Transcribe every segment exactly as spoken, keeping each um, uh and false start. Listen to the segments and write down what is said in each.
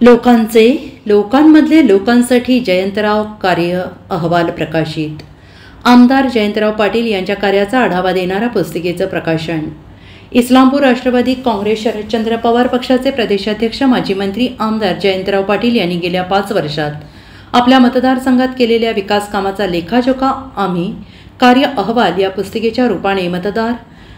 लोकांचे लोकांमधले लोकांसाठी जयंतराव कार्य अहवाल प्रकाशित. आमदार जयंतराव पाटील यांच्या कार्याचा आढावा देणारा पुस्तिकेचं प्रकाशन. इस्लामपूर राष्ट्रवादी काँग्रेस शरदचंद्र पवार पक्षाचे प्रदेशाध्यक्ष माजी मंत्री आमदार जयंतराव पाटील यांनी गेल्या पाच वर्षात आपल्या मतदारसंघात केलेल्या विकास कामाचा लेखाजोखा आम्ही कार्य अहवाल या पुस्तिकेच्या रूपाने मतदार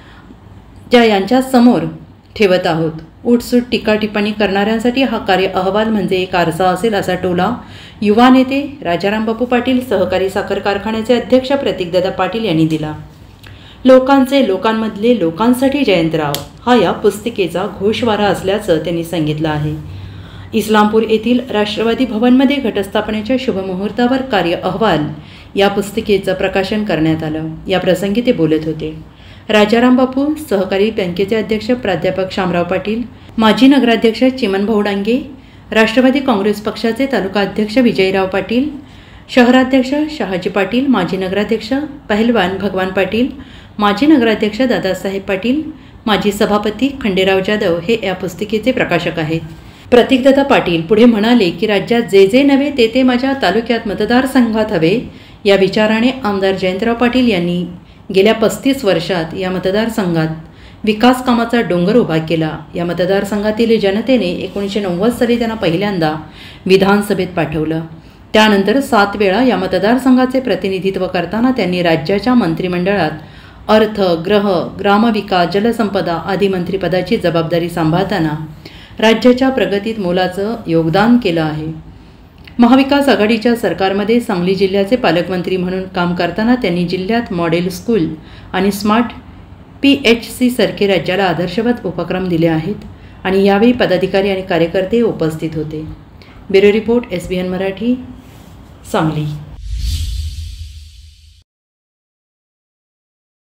ज्या यांच्या समोर ठेवत आहोत. उठसूट टीका टिप्पणी करणाऱ्यांसाठी हा कार्य अहवाल म्हणजे एक आरसा असेल असा टोला युवा नेते राजाराम बापू पाटील सहकारी साखर कारखान्याचे अध्यक्ष प्रतीकदादा पाटील यांनी दिला. लोकांचे लोकांमधले लोकांसाठी जयंतराव हा या पुस्तिकेचा घोषवारा असल्याचं त्यांनी सांगितलं आहे. इस्लामपूर येथील राष्ट्रवादी भवनमध्ये घटस्थापनेच्या शुभमुहूर्तावर कार्य अहवाल या पुस्तिकेचं प्रकाशन करण्यात आलं. या प्रसंगी ते बोलत होते. राजाराम बापू सहकारी बँकेचे अध्यक्ष प्राध्यापक शामराव पाटील, माजी नगराध्यक्ष चिमनभाऊ डांगे, राष्ट्रवादी काँग्रेस पक्षाचे तालुका अध्यक्ष विजयराव पाटील, शहराध्यक्ष शहाजी पाटील, माजी नगराध्यक्ष पहलवान भगवान पाटील, माजी नगराध्यक्ष दादासाहेब पाटील, माजी सभापती खंडेराव जाधव हे या पुस्तिकेचे प्रकाशक आहेत. प्रतीकदादा पाटील पुढे म्हणाले की राज्यात जे जे नव्हे ते ते माझ्या तालुक्यात मतदारसंघात हवे या विचाराने आमदार जयंतराव पाटील यांनी गेल्या पस्तीस वर्षात या मतदारसंघात विकास कामाचा डोंगर उभा केला. या मतदारसंघातील जनतेने एकोणीसशे नव्वद साली त्यांना पहिल्यांदा विधानसभेत पाठवलं. त्यानंतर सात वेळा या मतदारसंघाचे प्रतिनिधित्व करताना त्यांनी राज्याच्या मंत्रिमंडळात अर्थ, गृह, ग्रामविकास, जलसंपदा आदी मंत्रिपदाची जबाबदारी सांभाळताना राज्याच्या प्रगतीत मोलाचं योगदान केलं आहे. महाविकास आघाडीच्या सरकारमध्ये सांगली जिल्ह्याचे पालकमंत्री म्हणून काम करताना त्यांनी जिल्ह्यात मॉडेल स्कूल आणि स्मार्ट पी एच सी सारखे राज्याला आदर्शवत उपक्रम दिले आहेत आणि यावेळी पदाधिकारी आणि कार्यकर्ते उपस्थित होते. Bureau report S B N Marathi, Sangli.